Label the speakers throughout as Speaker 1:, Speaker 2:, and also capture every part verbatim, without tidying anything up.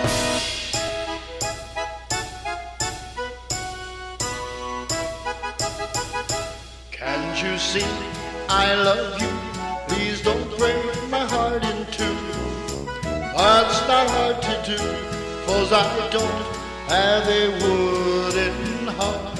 Speaker 1: Can't you see I love you? Please don't break my heart in two. That's not hard to do, 'cause I don't have a wooden heart.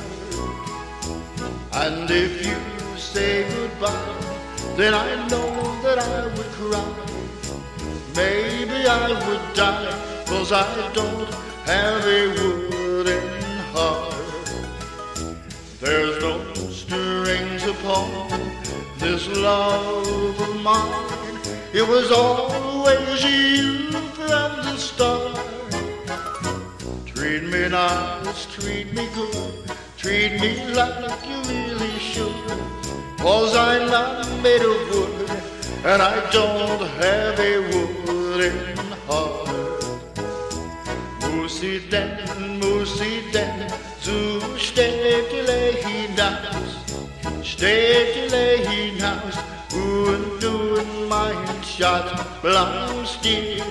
Speaker 1: And if you say goodbye, then I know that I would cry. Maybe I would die, 'cause I don't have a wooden heart. There's no strings upon this love of mine. It was always you from the start. Treat me nice, treat me good, treat me like you really should. 'Cause I'm not made of wood, and I don't have a wooden heart. Musi den, musi den, so stille hinaus, stille hinaus, und du mein Schatz bleibst dir.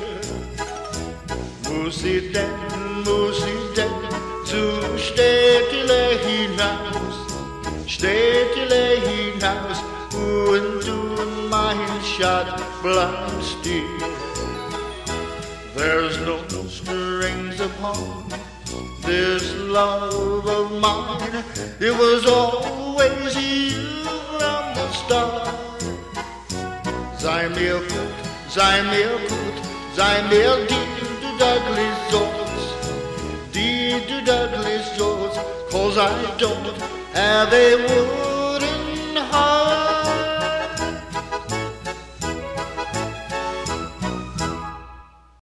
Speaker 1: Musi den, musi den, so stille hinaus, stille hinaus, und du mein Schatz bleibst dir. There's no strings upon this love of mine. It was always you from the start. Sei mir gut, sei mir gut, sei mir die du Douglas Jones, die du Douglas Jones, 'cause I don't have a wooden heart.